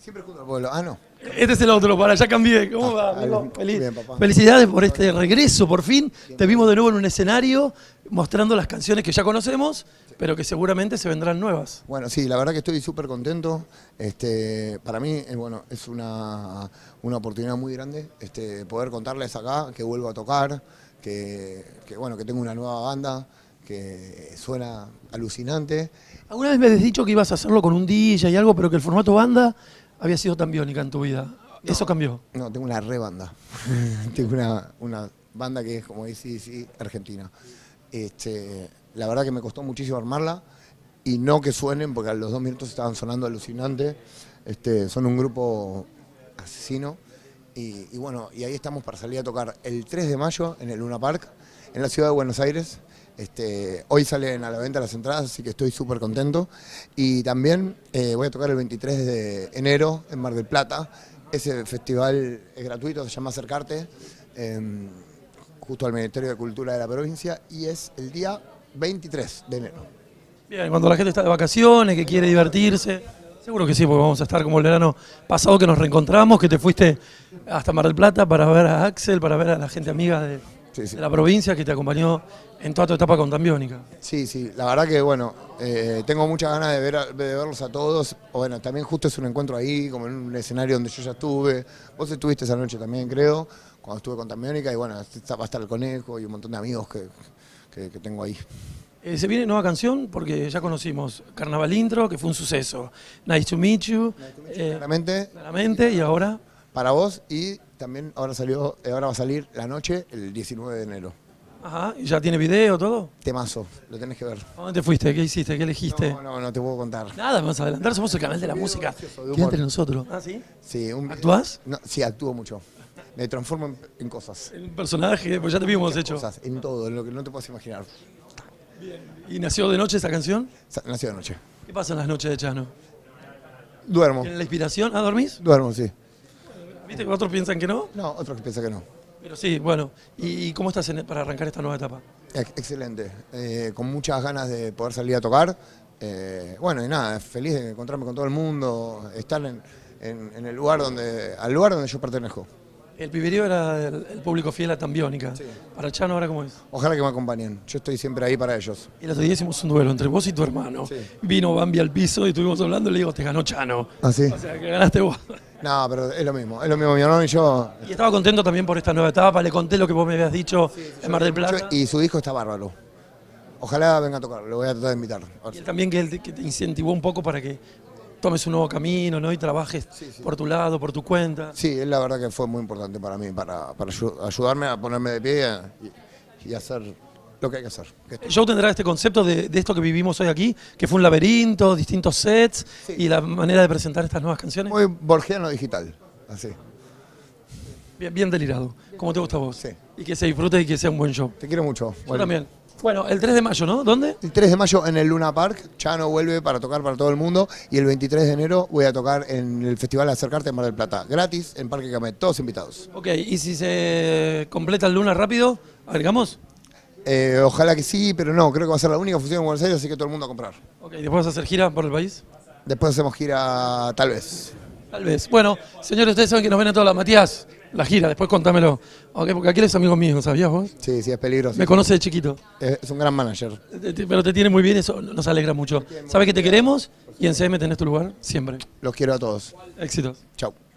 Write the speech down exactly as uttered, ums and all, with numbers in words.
Siempre junto al pueblo. Ah, no. Este es el otro, para, ya cambié. ¿Cómo Ah, va, amigo? bien, Feliz. bien, papá. Felicidades por este regreso, por fin. Te vimos de nuevo en un escenario mostrando las canciones que ya conocemos, pero que seguramente se vendrán nuevas. Bueno, sí, la verdad que estoy súper contento. Este, para mí, eh, bueno, es una, una oportunidad muy grande este, poder contarles acá que vuelvo a tocar, que, que, bueno, que tengo una nueva banda, que suena alucinante. Alguna vez me habías dicho que ibas a hacerlo con un D J y algo, pero que el formato banda había sido tan biónica en tu vida. ¿Eso No, cambió? No, tengo una re banda. Tengo una, una banda que es como A C D C argentina. Este, la verdad que me costó muchísimo armarla y no que suenen, porque a los dos minutos estaban sonando alucinante. Este, son un grupo asesino. Y, y bueno, y ahí estamos para salir a tocar el tres de mayo en el Luna Park, en la ciudad de Buenos Aires. Este, hoy salen a la venta las entradas, así que estoy súper contento. Y también eh, voy a tocar el veintitrés de enero en Mar del Plata. Ese festival es gratuito, se llama Acercarte, eh, justo al Ministerio de Cultura de la provincia, y es el día veintitrés de enero. Bien, cuando la gente está de vacaciones, que quiere divertirse. Seguro que sí, porque vamos a estar como el verano pasado que nos reencontramos, que te fuiste hasta Mar del Plata para ver a Axel, para ver a la gente amiga de, Sí, sí. de la provincia que te acompañó en toda tu etapa con Tambiónica. Sí, sí, la verdad que bueno, eh, tengo muchas ganas de, ver a- de verlos a todos. Bueno, también justo es un encuentro ahí, como en un escenario donde yo ya estuve. Vos estuviste esa noche también, creo, cuando estuve con Tambiónica, y bueno, está- va a estar el Conejo y un montón de amigos que, que, que tengo ahí. Eh, se viene nueva canción porque ya conocimos Carnaval Intro, que fue un suceso. Nice to meet you. eh, Claramente, claramente, y ahora para vos, y también ahora salió, eh, ahora va a salir La Noche el diecinueve de enero. ajá, ¿y ya tiene video, todo? Temazo, lo tenés que ver. ¿A dónde te fuiste? ¿Qué hiciste? ¿Qué elegiste? No, no, no te puedo contar. Nada, vamos a adelantar, somos el canal de la música. de Quédate humor. entre nosotros. ¿Ah, sí? Sí, un- ¿Actuás? No, sí, actúo mucho. Me transformo en, en cosas. El personaje, pues ya te vimos hecho. Cosas, en todo, en lo que no te puedas imaginar. ¿Y nació de noche esa canción? Sa- Nació de noche. ¿Qué pasa en las noches de Chano? Duermo. ¿Tienen la inspiración? ¿Ah, dormís? Duermo, sí. ¿Viste que otros piensan que no? No, otro que piensa que no. Pero sí, bueno. ¿Y, y cómo estás en- para arrancar esta nueva etapa? Ex- Excelente. Eh, con muchas ganas de poder salir a tocar. Eh, bueno, y nada, feliz de encontrarme con todo el mundo, estar en, en- en el lugar donde, al lugar donde yo pertenezco. El piberío era el, el público fiel a Tambiónica. Sí. Para Chano, ¿ahora cómo es? Ojalá que me acompañen. Yo estoy siempre ahí para ellos. Y el otro día hicimos un duelo entre vos y tu hermano. Sí. Vino Bambi al piso y estuvimos hablando y le digo, te ganó Chano. ¿Ah, sí? O sea, que ganaste vos. No, pero es lo mismo. Es lo mismo mi hermano y yo. Y estaba contento también por esta nueva etapa, le conté lo que vos me habías dicho en Mar del Plata. Y su disco está bárbaro. Ojalá venga a tocar, lo voy a tratar de invitar. A ver Y si- él también que, él- que te incentivó un poco para que tomes un nuevo camino, ¿no? Y trabajes por tu lado, por tu cuenta. Sí, es la verdad que fue muy importante para mí, para, para ayu- ayudarme a ponerme de pie y, y hacer lo que hay que hacer. que es- El show tendrá este concepto de, de esto que vivimos hoy aquí, que fue un laberinto, distintos sets Sí. y la manera de presentar estas nuevas canciones. Muy borgiano digital, así. Bien, bien delirado, como te gusta a vos. Sí. Y que se disfrute y que sea un buen show. Te quiero mucho. Yo también. Bueno, el tres de mayo, ¿no? ¿Dónde? El tres de mayo en el Luna Park, Chano vuelve para tocar para todo el mundo, y el veintitrés de enero voy a tocar en el Festival Acercarte en Mar del Plata, gratis, en Parque Camet, todos invitados. Ok, y si se completa el Luna rápido, agregamos. Eh, ojalá que sí, pero no, creo que va a ser la única función en Buenos Aires, así que todo el mundo a comprar. Ok, después vas a hacer gira por el país. Después hacemos gira, tal vez. Tal vez. Bueno, señores, ustedes saben que nos ven en todas las Matías, la gira, después contámelo. Ok, porque aquí eres amigo mío, ¿sabías vos? Sí, sí, es peligroso. Me conoce de chiquito. Es es un gran manager. Te- te- Pero te tiene muy bien, eso nos alegra mucho. Sabes que te queremos y en C M tenés tu lugar siempre. Los quiero a todos. Éxitos. Chau.